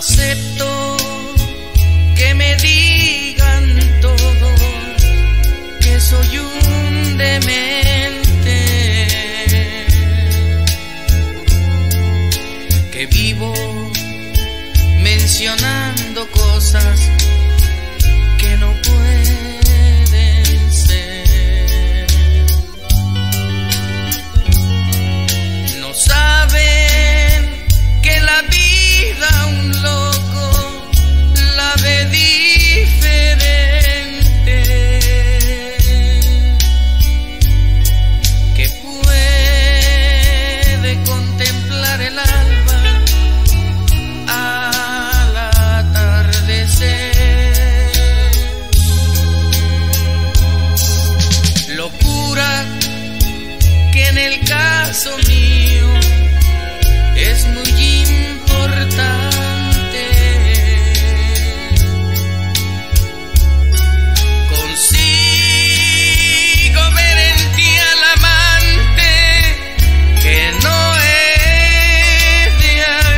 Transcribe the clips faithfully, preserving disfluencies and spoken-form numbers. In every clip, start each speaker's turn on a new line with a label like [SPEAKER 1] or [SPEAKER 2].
[SPEAKER 1] acepto que me digan todo, que soy un demente, que vivo mencionando cosas que no pueden ser. No saben que la vida a un loco la ve diferente, que puede contemplar el alba al atardecer. Locura que en el caso mío es muy importante. Consigo ver en ti al amante que no he de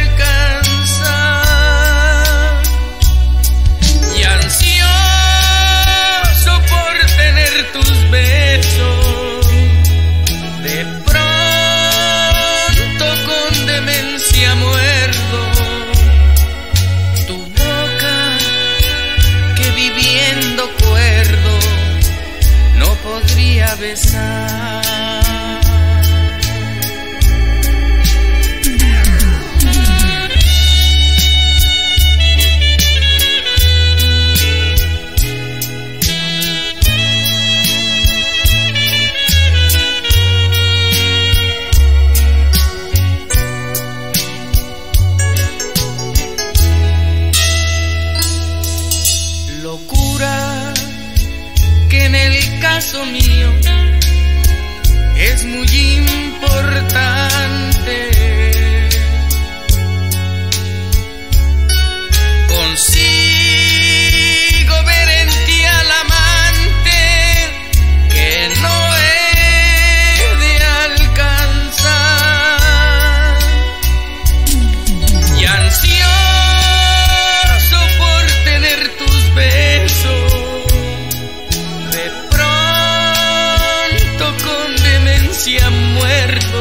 [SPEAKER 1] alcanzar, y ansioso por tener tus besos, de pronto con demencia muerdo tu boca que viviendo cuerdo no podría besar. Locura que en el caso mío es muy importante. Consigo ver en ti al amante que no he de alcanzar, y ansioso por tener tus besos, de pronto con demencia muerto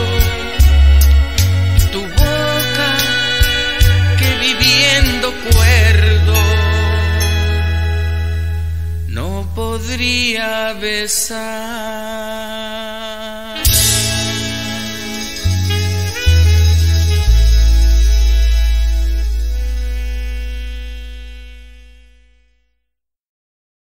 [SPEAKER 1] tu boca que viviendo cuerdo no podría besar.